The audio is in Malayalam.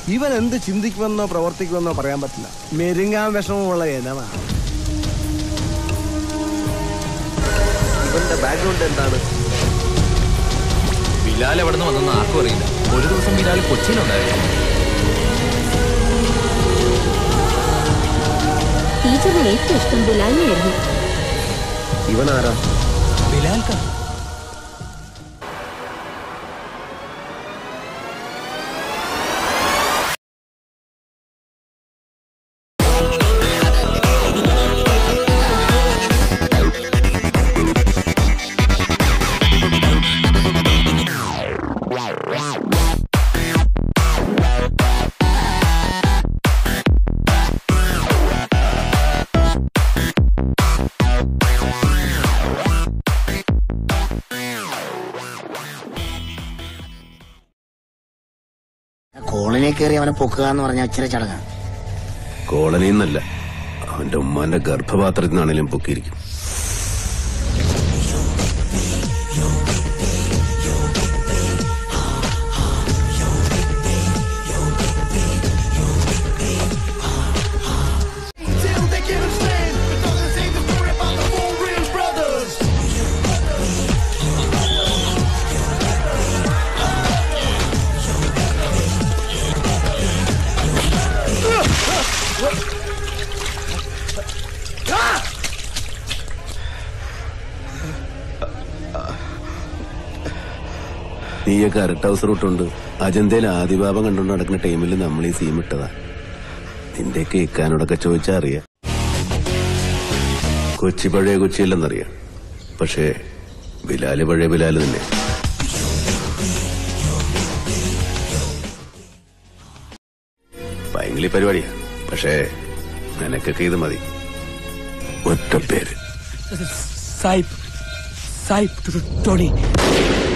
ഇവൻ എന്ത് ചിന്തിക്കുമെന്നോ പ്രവർത്തിക്കുമെന്നോ പറയാൻ പറ്റില്ല. മെരുങ്ങാൻ വിഷമമുള്ള ഇനമാണ്. ഇവന്റെ ബാക്ക്ഗ്രൗണ്ട് എന്താണ്? ബിലാൽ എവിടെ നിന്ന് വന്നെന്ന് ആർക്കും അറിയില്ല. ഒരു ദിവസം ബിലാൽ കൊച്ചിയിലുണ്ടായിരുന്നു. ടീച്ചറിന് ഏറ്റവും ഇഷ്ടം ബിലാലിനെയായിരുന്നു. ഇവനാരാ? ബിലാൽക്ക കോളനി കയറി അവനെ പൊക്കുക എന്ന് പറഞ്ഞാൽ ഇച്ചിരി ചടങ്ങാണ്. കോളനിന്നല്ല, അവന്റെ ഉമ്മാന്റെ ഗർഭപാത്രത്തിൽ നിന്നാണെങ്കിലും പൊക്കിയിരിക്കും. നീയൊക്കെ അരട്ട് ഹൗസ് റൂട്ടുണ്ട്. അജന്തയിൽ ആദിഭാവം കണ്ടുകൊണ്ട് നടക്കുന്ന ടൈമിൽ നമ്മൾ ഈ സീം ഇട്ടതാ. നിന്റെയൊക്കെ ഇക്കാനോടൊക്കെ ചോദിച്ചാ അറിയാം. കൊച്ചി പഴയ കൊച്ചിയില്ലെന്നറിയാം, പക്ഷേ ബിലാല് പഴയ ബിലാല് തന്നെ. ഭയങ്കര പരിപാടിയാ, പക്ഷേ നിനക്കൊക്കെ ഇത് മതി. ഒറ്റ പേര് സായിപ്പ് ടോണി.